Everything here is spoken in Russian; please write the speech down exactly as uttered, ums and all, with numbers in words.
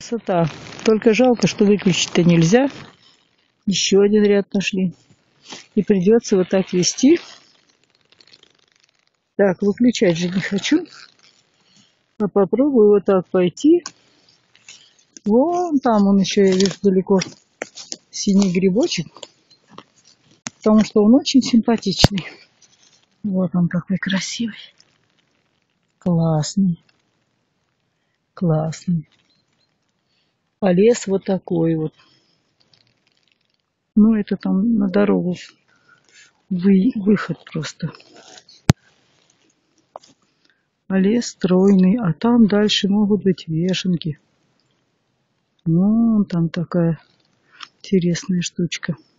Красота. Только жалко, что выключить-то нельзя. Еще один ряд нашли. И придется вот так вести. Так, выключать же не хочу. А попробую вот так пойти. Вон там он еще, я вижу, далеко синий грибочек. Потому что он очень симпатичный. Вот он какой красивый. Классный. Классный. А лес вот такой вот. Ну, это там на дорогу вы, выход просто. А лес стройный, а там дальше могут быть вешенки. Вон там такая интересная штучка.